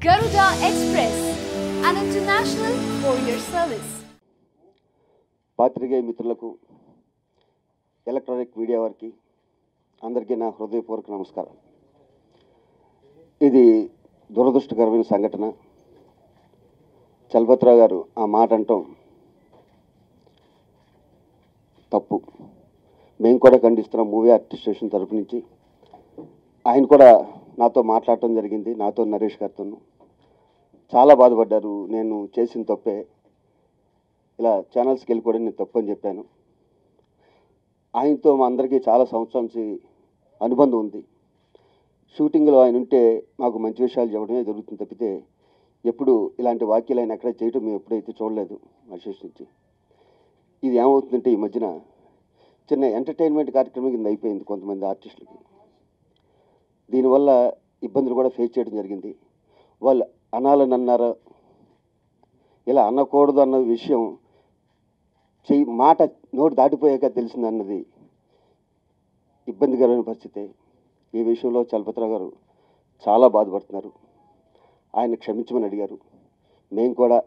Garuda Express, an international courier service. పాత్రికేయ మిత్రులకు electronic media వారికి అందరికీ నా హృదయపూర్వక నమస్కారం. ఇది దురదృష్టకరమైన సంఘటన. చలపతిరావు గారు ఆ మాట అంటాం తప్పు. మేము కూడా ఖండిస్తున్నాం మూవీ ఆర్టిస్టేషన్ తరపు నుంచి. ఆయన కూడా నాతో మాట్లాడటం జరిగింది, నాతో నరేష్ గారితో. చాలా బాధపడ్డారు. నేను చేసిన తప్పే, ఇలా ఛానల్స్కి వెళ్ళి కూడా నేను తప్పు అని చెప్పాను. ఆయనతో మా అందరికీ చాలా సంవత్సరాల నుంచి అనుబంధం ఉంది. షూటింగ్లో ఆయన ఉంటే మాకు మంచి విషయాలు చెప్పడమే జరుగుతుంది తప్పితే ఎప్పుడు ఇలాంటి వాక్యాలు ఆయన ఎక్కడ చేయటం మేము ఎప్పుడైతే చూడలేదు మనిషి నుంచి. ఇది ఏమవుతుందంటే ఈ మధ్యన చిన్న ఎంటర్టైన్మెంట్ కార్యక్రమం కింద అయిపోయింది కొంతమంది ఆర్టిస్టులకి. దీనివల్ల ఇబ్బందులు కూడా ఫేస్ చేయడం జరిగింది. వాళ్ళు అనాలని అన్నారా, ఇలా అనకూడదు అన్న విషయం మాట నోటు దాటిపోయాక తెలిసిందన్నది ఇబ్బందికరమైన పరిస్థితి. ఈ విషయంలో చలపతిరావు గారు చాలా బాధపడుతున్నారు. ఆయన క్షమించమని అడిగారు. మేము కూడా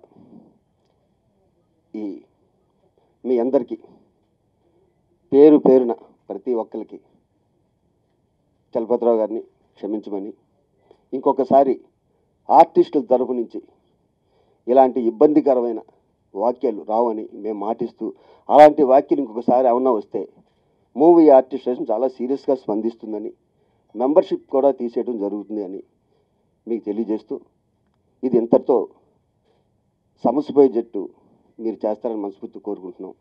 మీ అందరికీ పేరు పేరున ప్రతి ఒక్కరికి చలపతిరావు గారిని క్షమించమని, ఇంకొకసారి ఆర్టిస్టుల తరపు నుంచి ఇలాంటి ఇబ్బందికరమైన వాక్యాలు రావని మేము మాటిస్తూ, అలాంటి వాక్యాలు ఇంకొకసారి ఏమన్నా వస్తే మూవీ ఆర్టిస్టేషన్ చాలా సీరియస్గా స్పందిస్తుందని, మెంబర్షిప్ కూడా తీసేయడం జరుగుతుంది అని మీకు తెలియజేస్తూ, ఇది ఇంతటితో సమస్యపోయే జట్టు మీరు చేస్తారని మనస్ఫూర్తి కోరుకుంటున్నాం.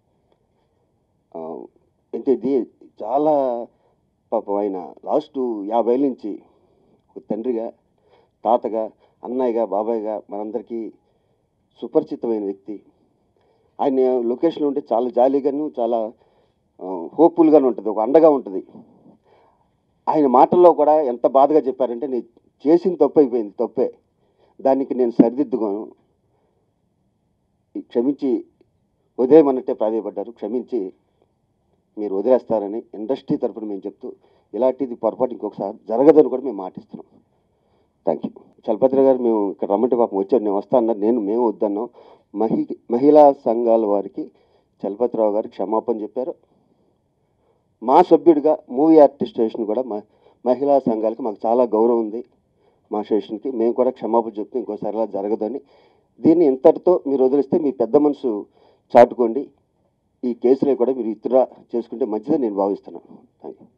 అంటే ఇది చాలా పాపం ఆయన లాస్ట్ 50 ఏళ్ళ నుంచి ఒక తండ్రిగా, తాతగా, అన్నయ్యగా, బాబాయ్గా మనందరికీ సుపరిచితమైన వ్యక్తి. ఆయన లొకేషన్లో ఉంటే చాలా జాలీగాను, చాలా హోప్ఫుల్గాను ఉంటుంది, ఒక అండగా ఉంటుంది. ఆయన మాటల్లో కూడా ఎంత బాధగా చెప్పారంటే, నేను చేసిన తప్పు అయిపోయింది, తప్పే, దానికి నేను సరిదిద్దుకోను, క్షమించి వదిలేయమన్నట్టే ప్రాధాయపడ్డారు. క్షమించి మీరు వదిలేస్తారని ఇండస్ట్రీ తరపున మేము చెప్తూ, ఇలాంటిది పొరపాటు ఇంకొకసారి జరగదని కూడా మేము మాటిస్తున్నాం. Thank you. చలపతిరావు గారు మేము ఇక్కడ రమ్మంటే పాపం వచ్చారు, నేను వస్తా అన్నారు. మేము వద్దన్నాం. మహిళా సంఘాల వారికి చలపతిరావు గారు క్షమాపణ చెప్పారు. మా సభ్యుడిగా మూవీ ఆర్టిస్ట్ స్టేషన్ కూడా మహిళా సంఘాలకి మాకు చాలా గౌరవం ఉంది. మా స్టేషన్కి మేము కూడా క్షమాపణ చెప్తూ ఇంకోసారి అలా జరగదని, దీన్ని ఇంతటితో మీరు వదిలిస్తే మీ పెద్ద మనసు చాటుకోండి, ఈ కేసులో కూడా మీరు విత్డ్రా చేసుకుంటే మంచిదని నేను భావిస్తున్నాను. Thank you.